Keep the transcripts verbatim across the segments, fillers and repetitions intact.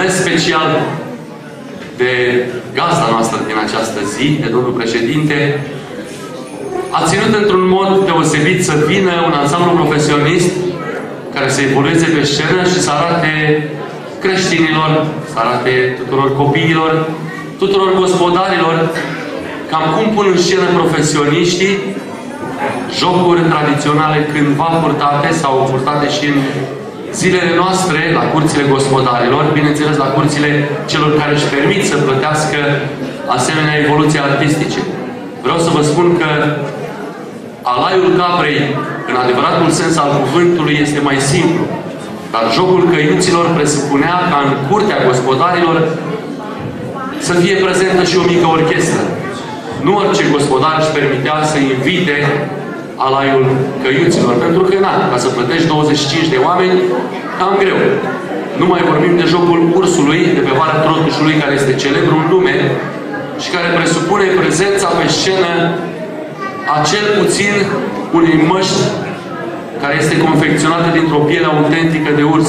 ales special de gazda noastră din această zi, de domnul președinte, a ținut într-un mod deosebit să vină un ansamblu profesionist care să evolueze pe scenă și să arate creștinilor, să arate tuturor copiilor, tuturor gospodarilor, cam cum pun în scenă profesioniștii jocuri tradiționale cândva purtate sau purtate și în zilele noastre la curțile gospodarilor, bineînțeles la curțile celor care își permit să plătească asemenea evoluții artistice. Vreau să vă spun că alaiul caprei, în adevăratul sens al cuvântului, este mai simplu. Dar jocul căiuților presupunea ca în curtea gospodarilor să fie prezentă și o mică orchestră. Nu orice gospodar își permitea să invite alaiul căiuților, pentru că, na, ca să plătești douăzeci și cinci de oameni, cam greu. Nu mai vorbim de jocul ursului, de pe Valea Trotușului, care este celebru în lume și care presupune prezența pe scenă a cel puțin unei măști care este confecționată dintr-o piele autentică de urs.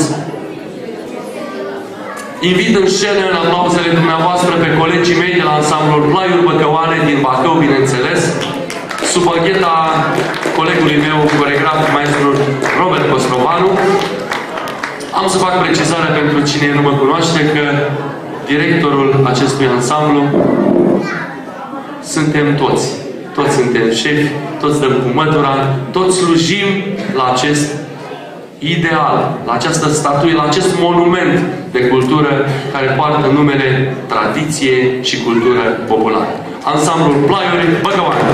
Invit în scenă, în aplauzele dumneavoastră, pe colegii mei de la ansamblul Plaiuri Băcăoane din Bacău, bineînțeles, sub bagheta colegului meu, coregraf, maestru Robert Costrovanu. Am să fac precizarea pentru cine nu mă cunoaște că directorul acestui ansamblu suntem toți. Toți suntem șefi, toți dăm cu mătura, toți slujim la acest ideal, la această statuie, la acest monument de cultură care poartă numele tradiție și cultură populară. Ansamblul Plaiuri Băcăoane.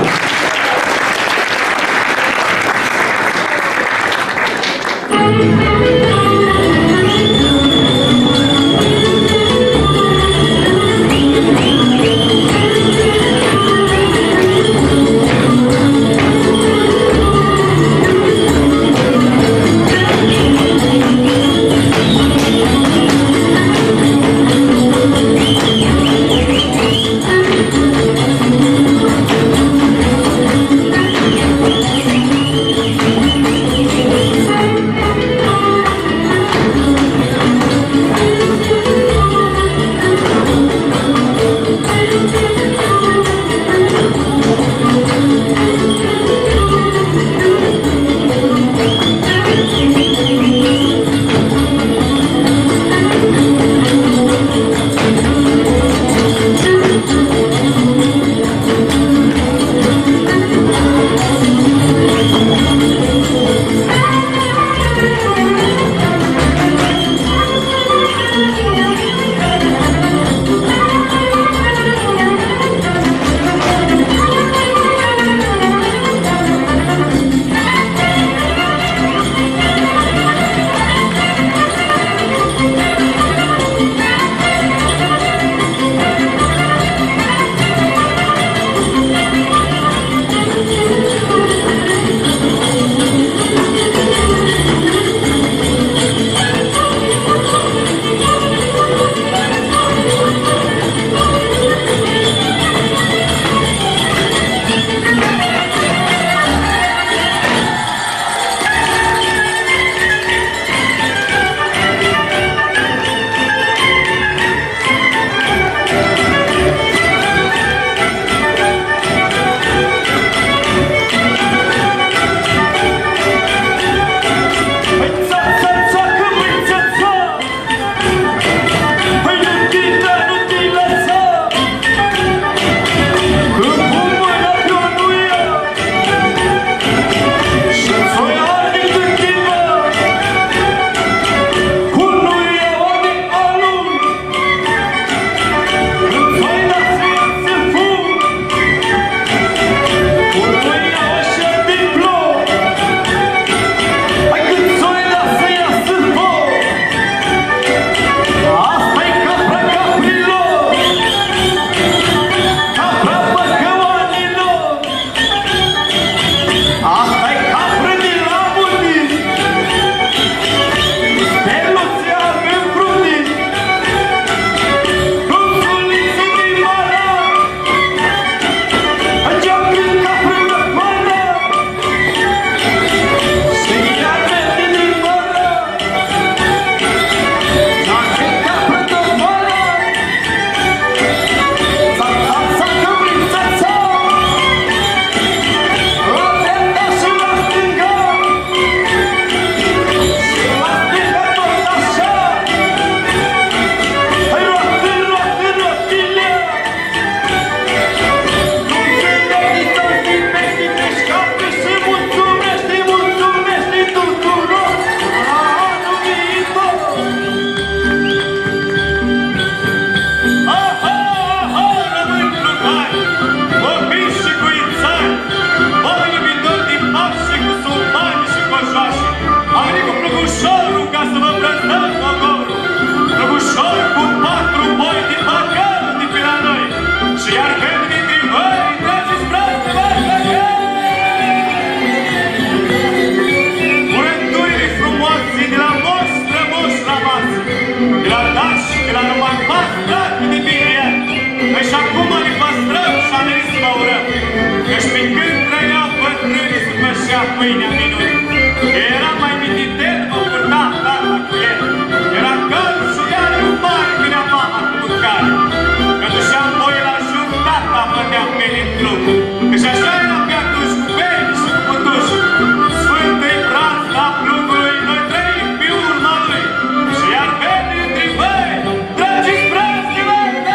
Păi și acum ne păstrăm și am venit să vă urăm. Căci pe când trăiau bătrânii să pășea pâinea minuni, era mai mititer, vă purta tata cu el. Era căl și iar un mare gânea mama cu mâncare. Că dușeam voi la jur, tata bătea pene în club. Căci așa era pe atunci cu beni și cu putuși. Sfântă-i braț la plugului, noi trăim pe urma lui. Și iar vede între voi, dragi-ți braț de verde!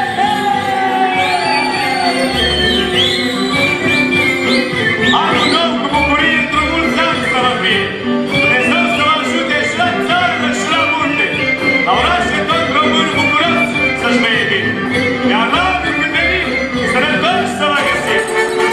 Anul nou cu bucurie într-un mulți ani să vă fie. Dumnezeu să vă ajute și la țară și la munte. La orașe tot român bucuros să-și vede bine. Iar la anul când venim, sănătoși să vă găsim.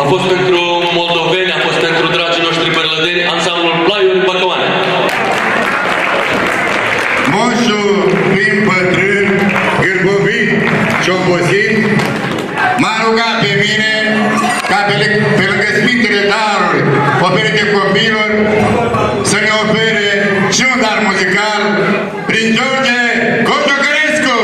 A fost pentru moldoveni, a fost pentru dragii noștri bărlădeni, ansamblul Plaiuri Băcăoane. Moșul, fiind bătrân, gârbovit și obosit, m-a rugat pe mine ca pe, pe lângă Sfintele Daruri oferite copiilor să ne ofere și un dar muzical prin George Cociocărescu.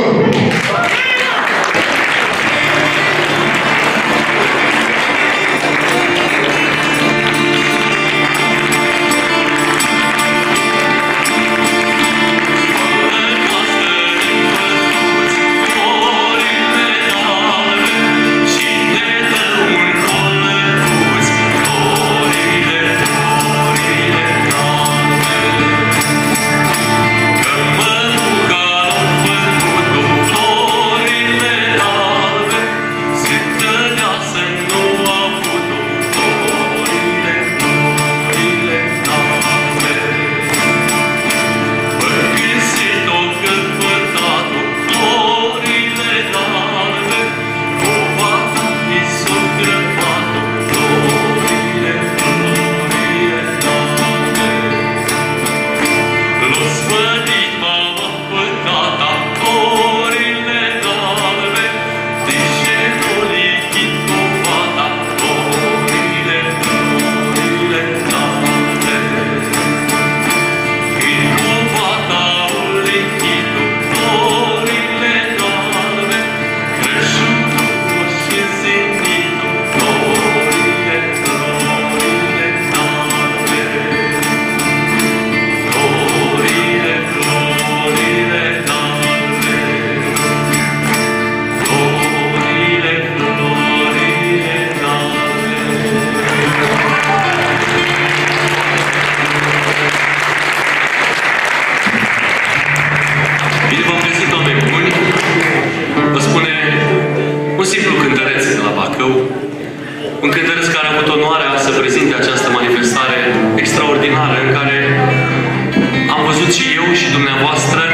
Un cântăreț care a avut onoarea să prezinte această manifestare extraordinară în care am văzut și eu și dumneavoastră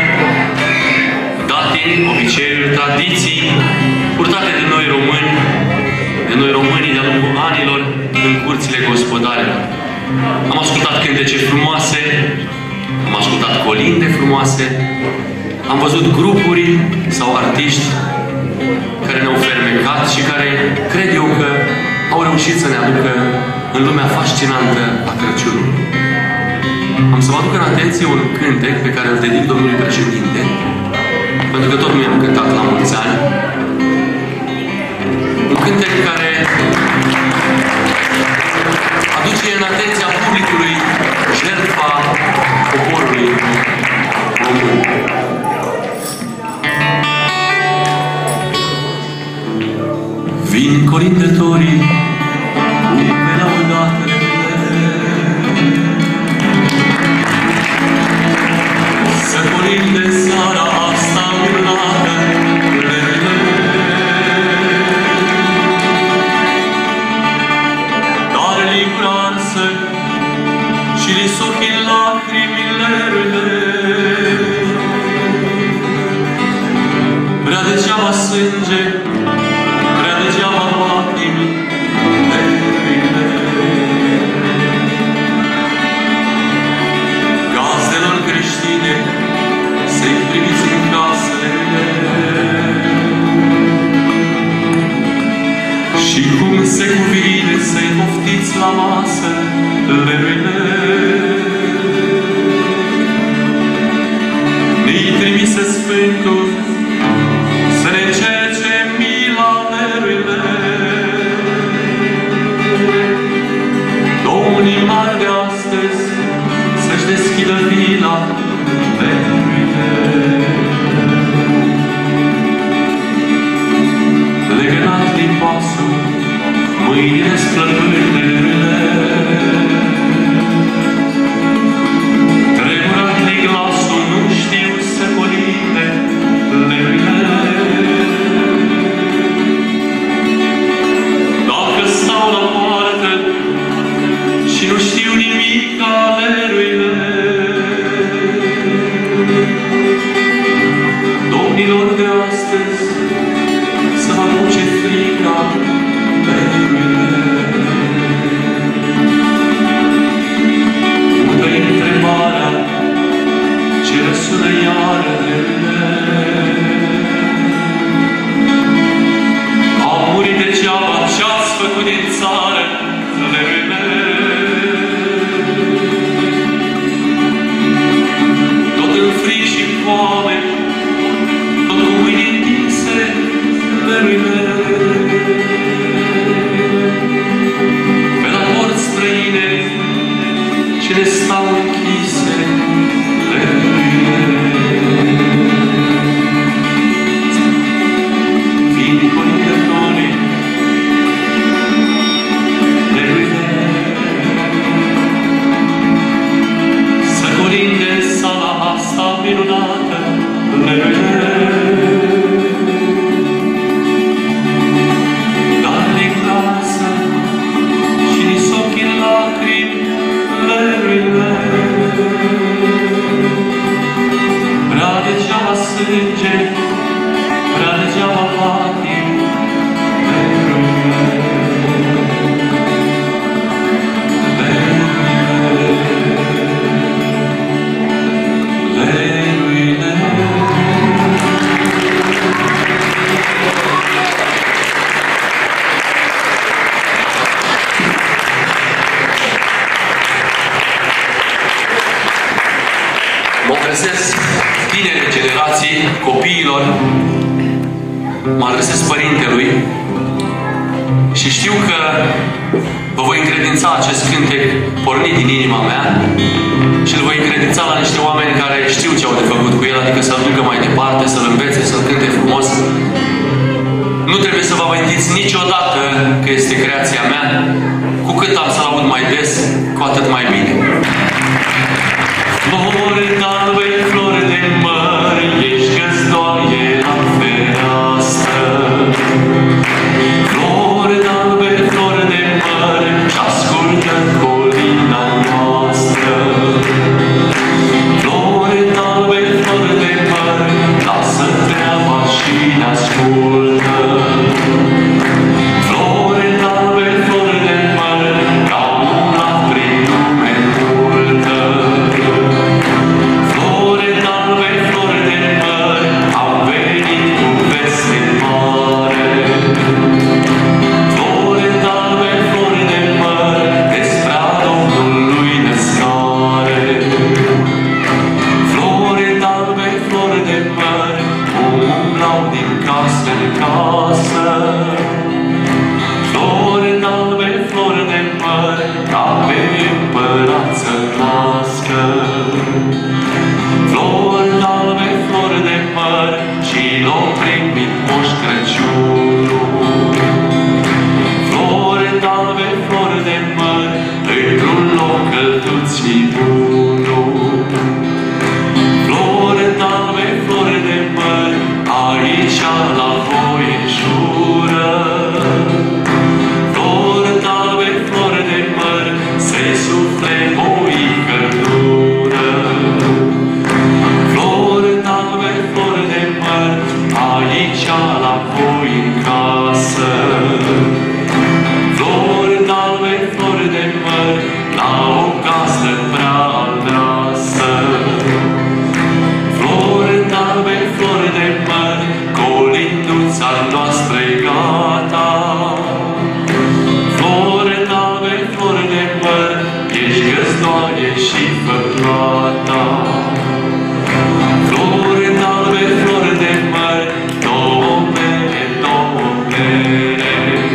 datini, obiceiuri, tradiții purtate de noi români, de noi românii de-a lungul anilor în curțile gospodarilor. Am ascultat cântece frumoase, am ascultat colinde frumoase, am văzut grupuri sau artiști care ne-au fermecat și care cred eu că au reușit să ne aducă în lumea fascinantă a Crăciunului. Am să vă aduc în atenție un cântec pe care îl dedic domnului președinte, pentru că tot nu i-am cântat la mulți ani. Un cântec care aduce în atenția publicului jertfa poporului român. Vin colindătorii cu pe laudatele să colinde seara asta minunată, dar livransă și li sochi lacrimile, prea degeaba sânge, prea degeaba lacrimi, gazdelor creștine să-i primiți în casele și cum se cuvine să-i poftiți la masă leruile. Ne-i trimise Sfântul să ne încerce mila leruile. Domnii mari de astăzi să-și deschidă vila leruile. Legănat din pasul, mâine splătând leruile. Tremurat din glasul, nu știu să colinde Mă adresez părintelui și știu că vă voi încredința acest cântec pornit din inima mea și îl voi încredința la niște oameni care știu ce au de făcut cu el, adică să-l ducă mai departe, să-l învețe, să-l cânte frumos. Nu trebuie să vă amintiți niciodată că este creația mea. Cu cât am să-l aud mai des, cu atât mai bine. Flori d'albe, flori de măr, ești găzdoaie la fereastră. Flori d'albe, flori de măr, ce-ascultă colina noastră. Flori d'albe, flori de măr, lasă treaba și ne-ascultă. Flori d'albe, flori de măr, ca una prin lume multă. Flori d'albe, flori de măr, au venit cu veste mare. Flori d'albe, flori de măr, despre a Domnului născare. Flori d'albe, flori de măr, umblau din casă în casă. Flori d'albe, flori de măr, ca pe împărat să nască. Flori d'albe, flori de măr, și l-au primit Moș Crăciunul. Flori d'albe, flori de măr, într-un loc călduț și bunul. Flori d'albe, flori de măr, aici la voi în jură. Flori d'albe, flori de măr, să-i sufle voi căldură. Flori d'albe, flori de măr, aici la voi în casă. Flori d'albe, flori de măr, la o casă prea aldeasă. Flori d'albe, flori de măr, colinduța noastră-i gata. Flori d'albe, flori de măr, ești găzdoaie și fă plata. Flori d'albe, flori de măr, două bere, două bere.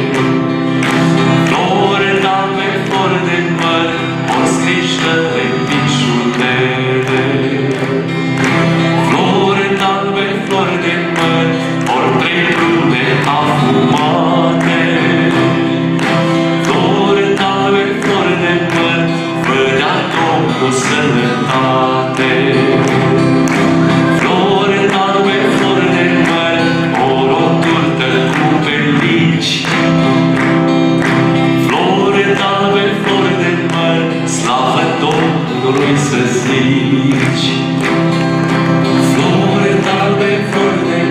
Flori d'albe, flori de măr, o scrișă în pișutele. Flori d'albe, flori de măr, ori trei brune afumate. Flori d'albe, flori de măr, vă dea Domnul sănătate. Flori d'albe, flori de măr, ori o turtă cu pelici. Flori d'albe, flori de măr, slavă Domnului să zici. Flori d'albe, flori de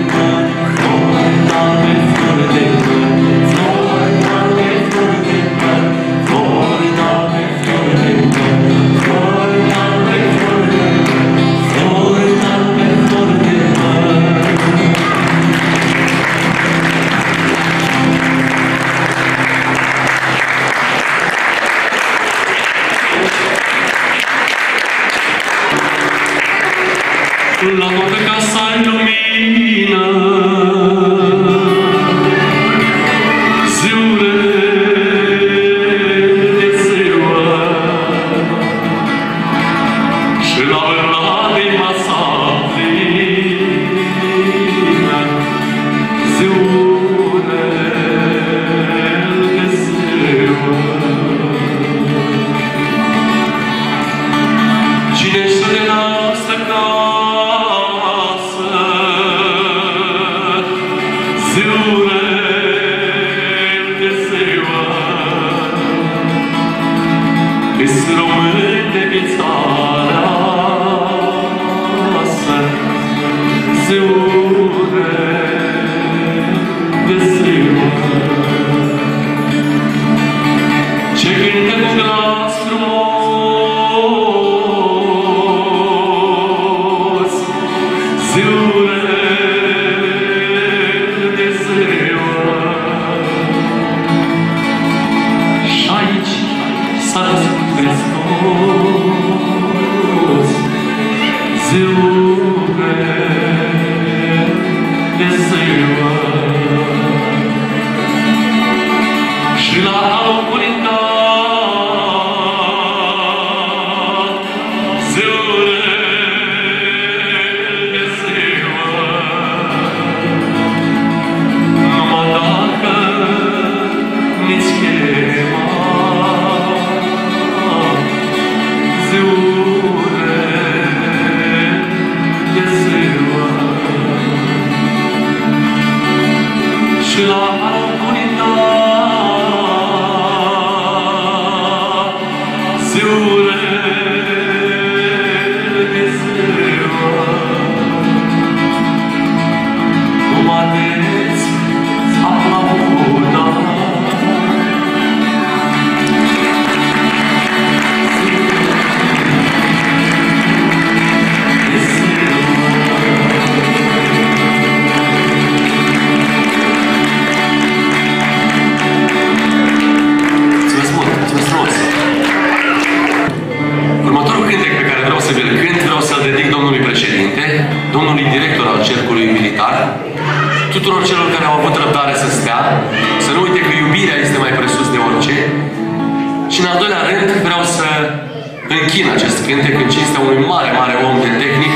Tuturor celor care au avut răbdare să stea, să nu uite că iubirea este mai presus de orice. Și în al doilea rând vreau să închin acest cântec în cinstea unui mare, mare om de tehnic,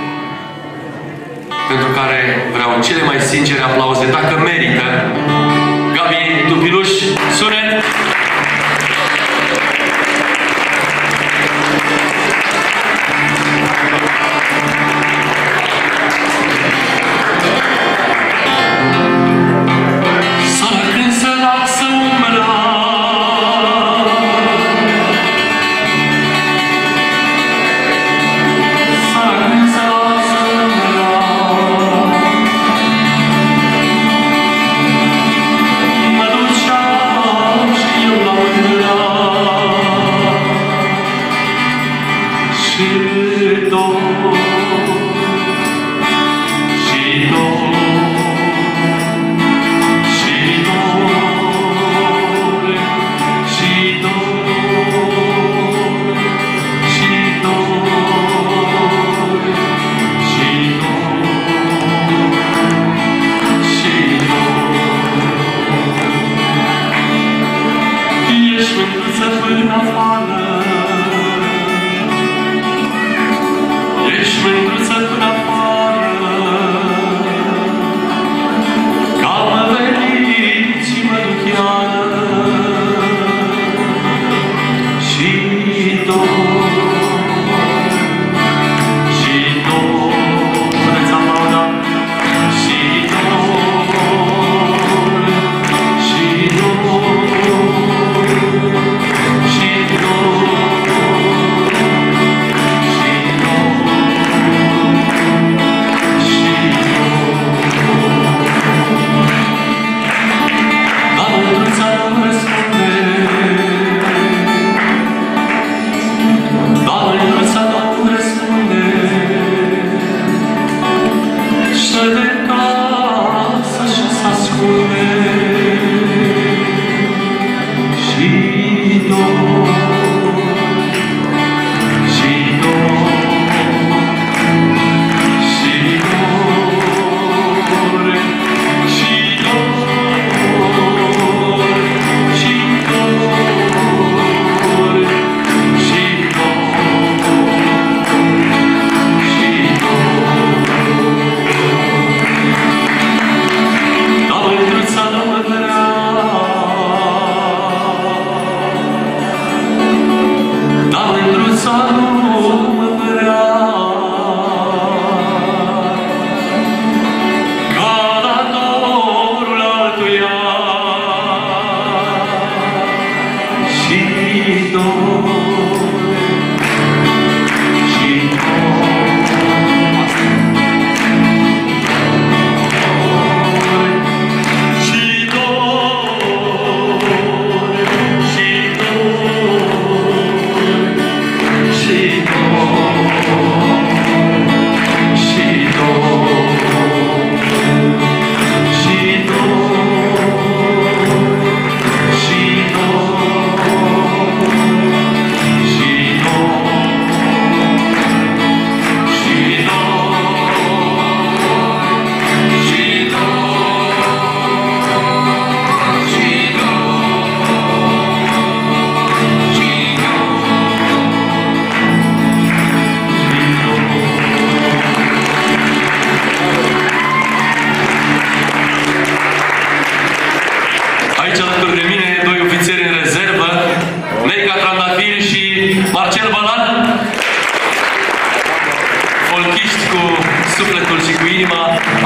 pentru care vreau cele mai sincere aplauze, dacă merită. Gabi Dupiluș, sunet! Mă ducea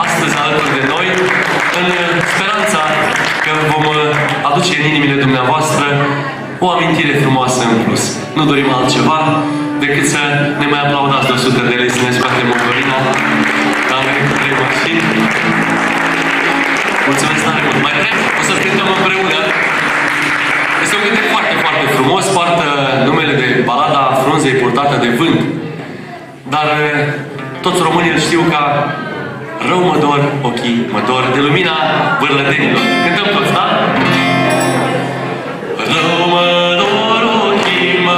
astăzi alături de noi, în speranța că vom aduce în inimile dumneavoastră o amintire frumoasă în plus. Nu dorim altceva decât să ne mai aplaudați de o sută de lei, să ne scoatem motorina, că am venit cu trei mașini. Mulțumesc tare mult! Mai vrem? O să cântăm împreună. Este un cântec foarte, foarte frumos, poartă numele de balada Frunzei purtată de vânt. Dar toți românii îl știu ca Rău mă dor, ochii mă dor, de lumina vârlădenilor. Cântăm toți, da? Rău mă dor, ochii mă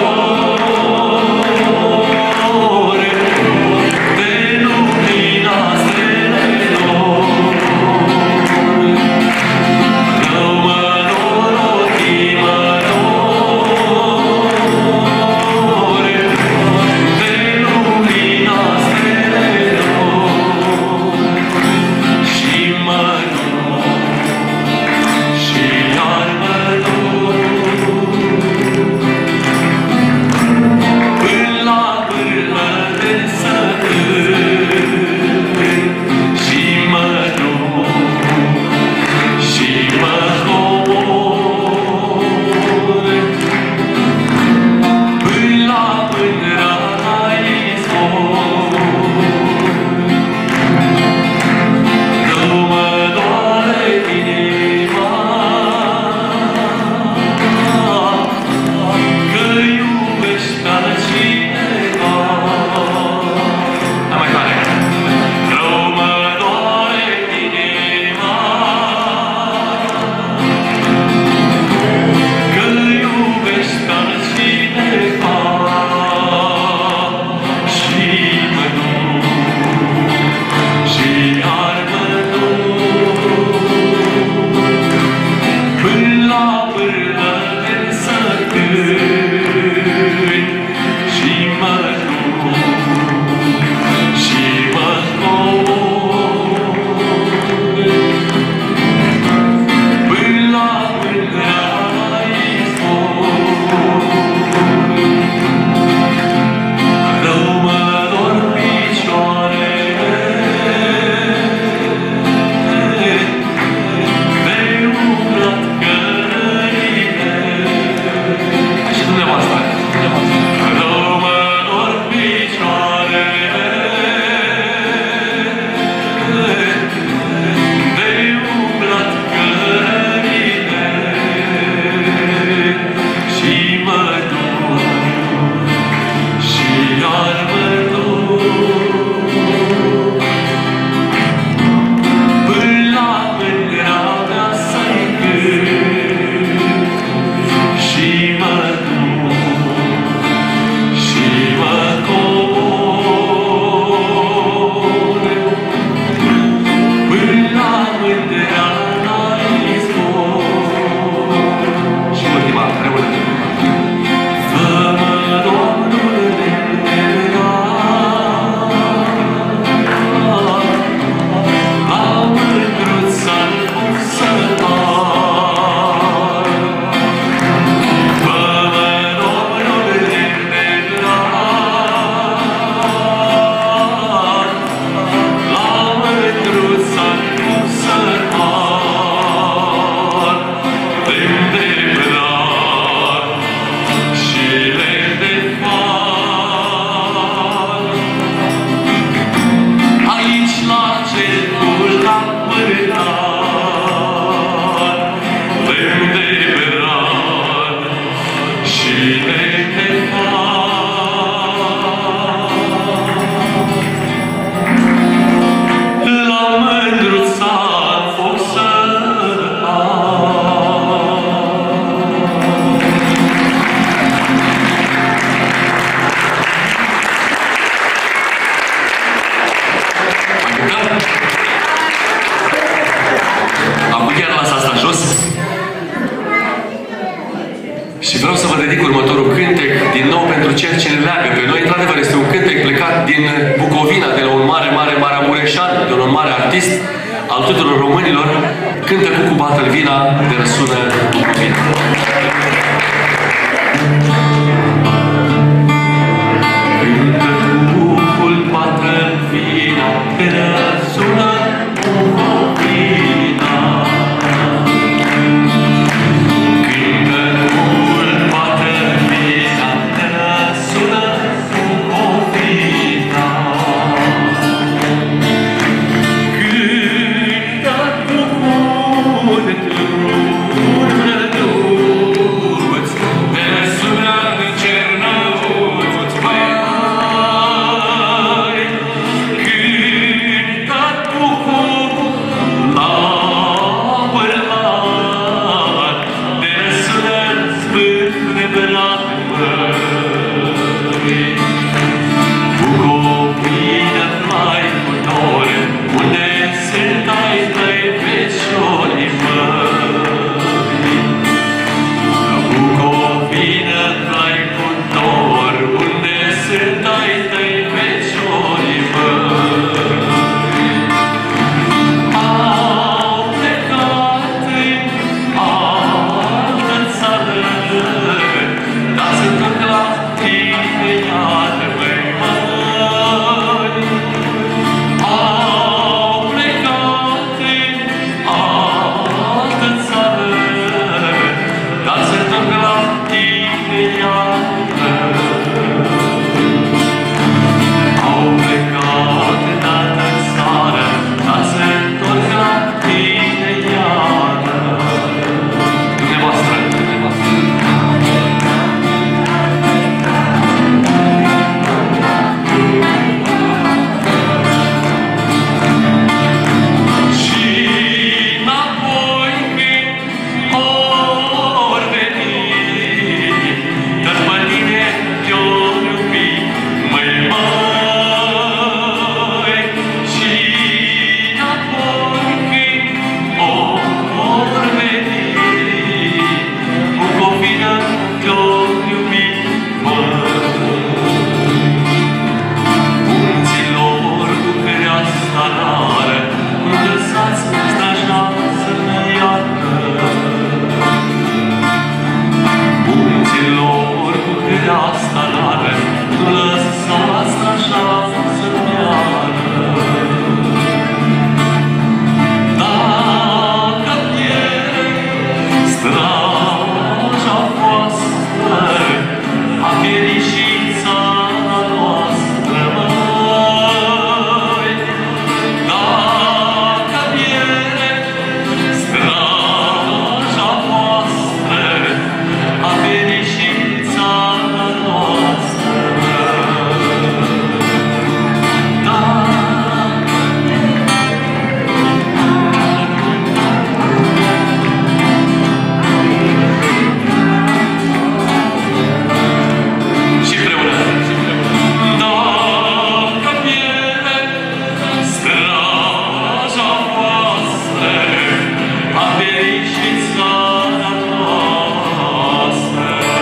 dor, de lumina stelelor. Rău mă dor, ochii mă dor, de lumina stelelor. Și mă dor, și iar mă dor, până la pârlă de sătâni. Și mă dor, și mă dor, până la pândra la izvor. Rău mă doare inima, că iubești pe altcineva. Hai mai tare! Rău mă doare inima, că iubești pe altcineva. Și mă dor, și iar mă dor, până la pârlă de sătâni. Și mă dor, și mă dor, până la pândra la izvor. Rău mă dor picioarele, de umblat cărările. Și dumneavoastră. Rău mă dor picioarele, de umblat cărările. Și mă dor, și iar mă dor, până la mândra mea să-i cânt. Și mă dor, și mă cobor, până la mândra la izvor. Și ultima, împreună. Fă-mă, Domnule, la mândruța-n sătar. Fă-mă, Domnule, la mândruța-n sătar. Lemn de brar și lemn de far, aici la cercul la pârnar. Lemn de brar și lemn de far, la mândruța-n foc Mai cântăm? Acum chiar las asta jos. Și vreau să vă dedic următorul cântec, din nou pentru cel ce ne leagă pe noi. Într-adevăr, este un cântec plecat din Bucovina, de la un mare, mare, maramureșan, de un mare artist al tuturor românilor. Cântă Cucu Bată-l-Vina, de răsună Bucovina. Cântă Cucul Bată-l-Vina, de răsună lăsați străja să ne iartă. Munților cu creasta largă, lăsați străja să ne iartă. Dacă pierde straja voastră, a pierit și țara noastră, măi. Dacă pierde straja voastră, a pierit și țara noastră. Și împreună. Dacă pierde straja voastră, a pierit și țara noastră.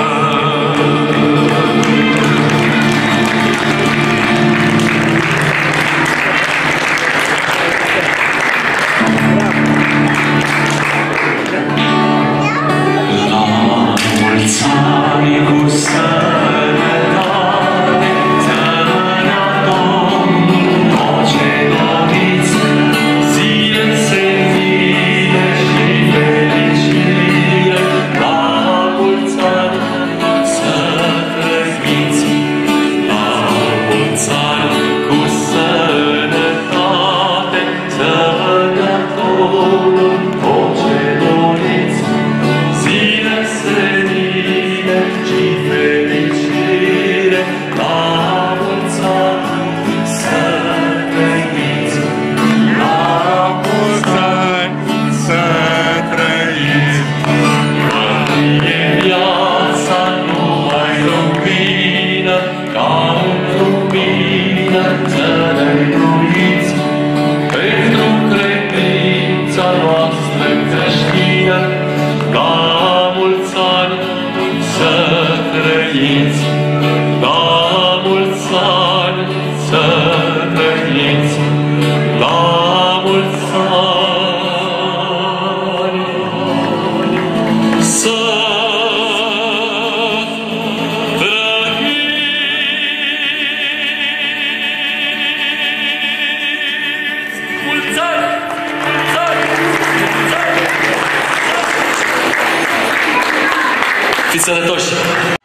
La mulți ani cu sănătate, să ne Domnul tot ce doriți, zile senine și fericire. La mulți ani să trăiți, la mulți ani cu sănătate, să ne Domnul tot ce doriți, zile senine și fericire. La mulți ani să trăiți, la mulți ani Să trăiți. e viața numai lumină, ca în lumină să ne iubiți. Pentru credința noastră creștină, la mulți ani să trăiți, la mulți ani să trăiți, la mulți ani să trăiți. Mulți ani! Mulți ani! Mulți ani! Fiți sănătoși!